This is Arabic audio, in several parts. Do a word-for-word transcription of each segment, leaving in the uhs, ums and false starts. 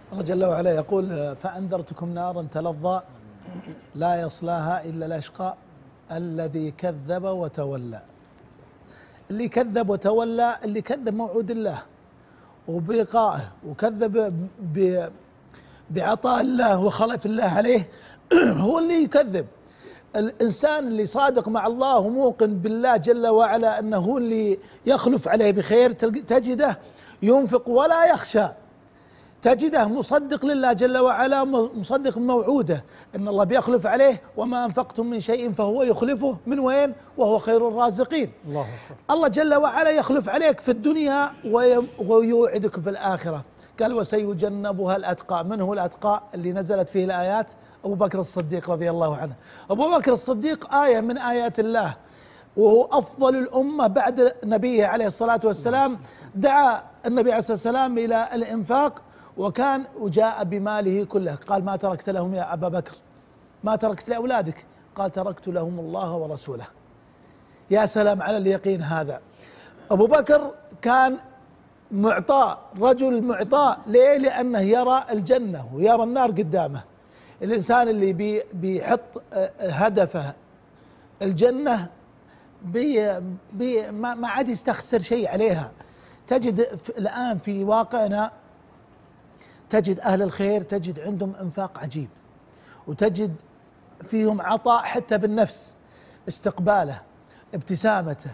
الله جل وعلا يقول: فأنذرتكم نارا تلظى لا يصلاها إلا الأشقى الذي كذب وتولى. اللي كذب وتولى اللي كذب موعود الله وبلقائه وكذب بعطاء الله وخلف الله عليه هو اللي يكذب. الإنسان اللي صادق مع الله وموقن بالله جل وعلا أنه هو اللي يخلف عليه بخير تجده ينفق ولا يخشى، تجده مصدق لله جل وعلا، مصدق موعوده أن الله بيخلف عليه. وما أنفقتم من شيء فهو يخلفه، من وين؟ وهو خير الرازقين. الله أكبر. الله جل وعلا يخلف عليك في الدنيا ويوعدك في الآخرة. قال: وسيجنبها الأتقى. من هو الأتقى اللي نزلت فيه الآيات؟ أبو بكر الصديق رضي الله عنه. أبو بكر الصديق آية من آيات الله، وهو أفضل الأمة بعد نبيه عليه الصلاة والسلام. دعا النبي عليه الصلاة والسلام إلى الإنفاق، وكان وجاء بماله كله. قال: ما تركت لهم يا أبا بكر؟ ما تركت لأولادك؟ قال: تركت لهم الله ورسوله. يا سلام على اليقين هذا. أبو بكر كان معطاء، رجل معطاء. ليه؟ لأنه يرى الجنة ويرى النار قدامه. الإنسان اللي بي بيحط هدفه الجنة بي بي ما عاد يستخسر شيء عليها. تجد الآن في واقعنا، تجد أهل الخير تجد عندهم إنفاق عجيب، وتجد فيهم عطاء حتى بالنفس، استقباله، ابتسامته،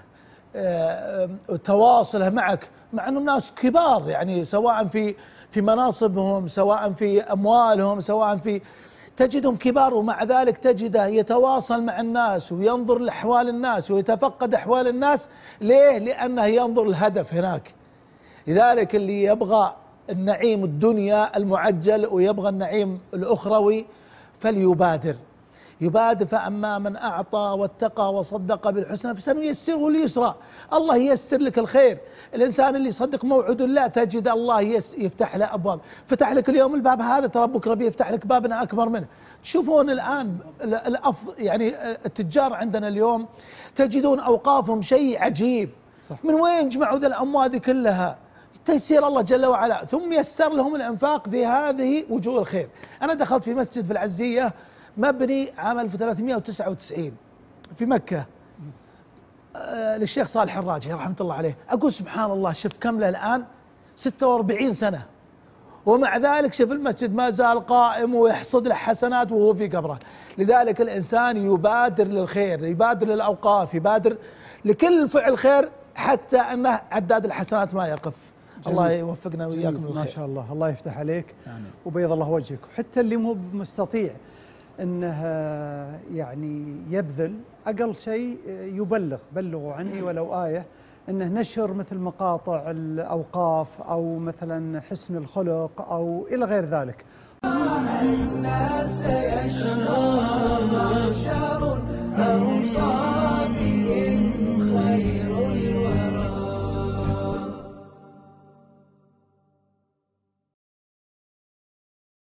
تواصله معك، مع أنه الناس كبار، يعني سواء في في مناصبهم، سواء في أموالهم، سواء في، تجدهم كبار، ومع ذلك تجده يتواصل مع الناس وينظر لأحوال الناس ويتفقد أحوال الناس. ليه؟ لأنه ينظر الهدف هناك. لذلك اللي يبغى النعيم الدنيا المعجل ويبغى النعيم الأخروي فليبادر، يبادر. فأما من أعطى واتقى وصدق بالحسنى فسنيسره اليسرى. الله ييسر لك الخير. الإنسان اللي يصدق موعد الله تجد الله يفتح له أبواب. فتح لك اليوم الباب هذا، ترى بكرة بيفتح لك بابنا أكبر منه. تشوفون الآن الأف يعني التجار عندنا اليوم تجدون أوقافهم شيء عجيب. صح. من وين جمعوا ذا الأموال ذي كلها؟ تيسير الله جل وعلا، ثم يسر لهم الإنفاق في هذه وجوه الخير. أنا دخلت في مسجد في العزية مبني عام ألف وثلاثمئة وتسعة وتسعين في مكة، آه للشيخ صالح الراجحي رحمة الله عليه. أقول سبحان الله، شوف كم له الآن، ستة وأربعين سنة، ومع ذلك شوف المسجد ما زال قائم ويحصد له حسنات وهو في قبره. لذلك الإنسان يبادر للخير، يبادر للأوقاف، يبادر لكل فعل خير، حتى أنه عداد الحسنات ما يقف. جميل. الله يوفقنا وإياكم للخير. ما شاء الله، الله يفتح عليك. آمين. وبيض الله وجهك. حتى اللي مو مستطيع انه يعني يبذل اقل شيء يبلغ، بلغوا عني ولو آية، انه نشر مثل مقاطع الاوقاف او مثلا حسن الخلق او الى غير ذلك. الناس يشكو شر أو صابي